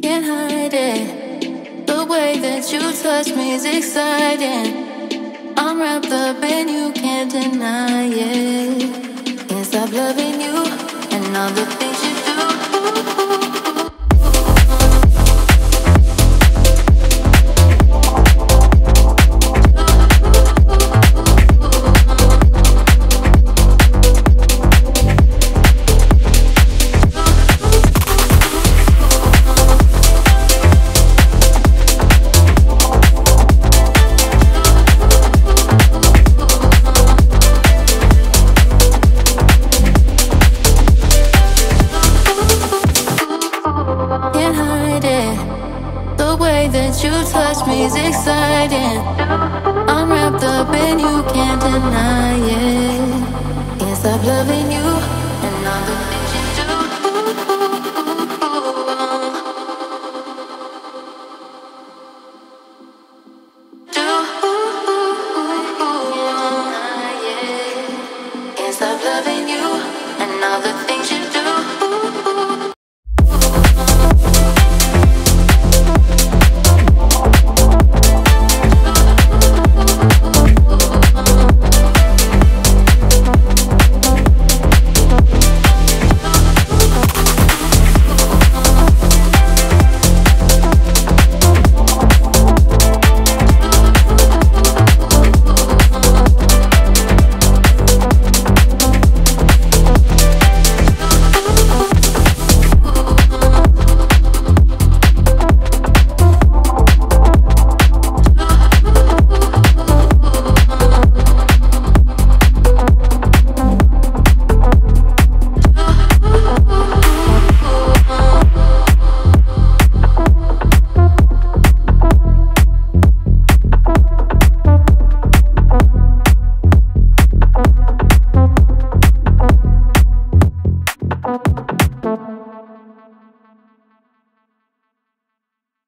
can't hide it. The way that you touch me is exciting. I'm wrapped up and you can't deny it. Can't stop loving you and all the things you do. You touch me is exciting. I'm wrapped up and you can't deny it. Can't stop loving you and all the things you do.